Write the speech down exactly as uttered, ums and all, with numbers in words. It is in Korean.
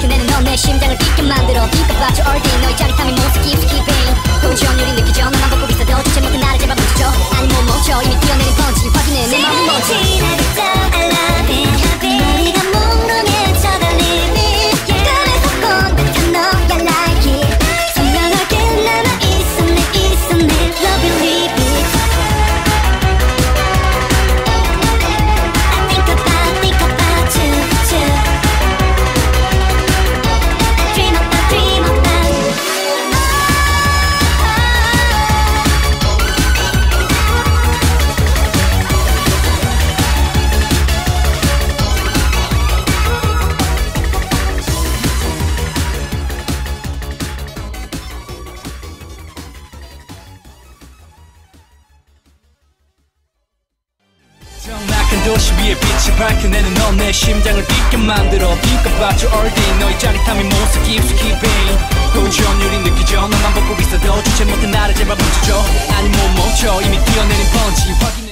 밝혀내는 너 내 심장을 뛰게 만들어 Think about you all day 너의 짜릿함이 모습 깊숙이 pain 고전율이 느껴져 너만 보고 있어도 주체 못해 나를 제발 멈춰줘 아니 못 멈춰 이미 뛰어내린 펀치 확인해 내 마음이 멈춰 I love it 머리가 몽롱해 쳐달리니 그래서 꼰대한 너야 like it 선명하게 남아있었네 있었네 러브잇리브잇 I think about think about you too I dream about dream about 정막한 도시 위에 빛을 밝혀내는 너 내 심장을 뛰게 만들어 Think about you all day 너의 짜릿함이 모습 깊숙이 pain 고전율이 느껴져 너만 보고 있어도 주체 못해 나를 제발 멈춰줘 아니 못 멈춰 이미 뛰어내린 펀치 확인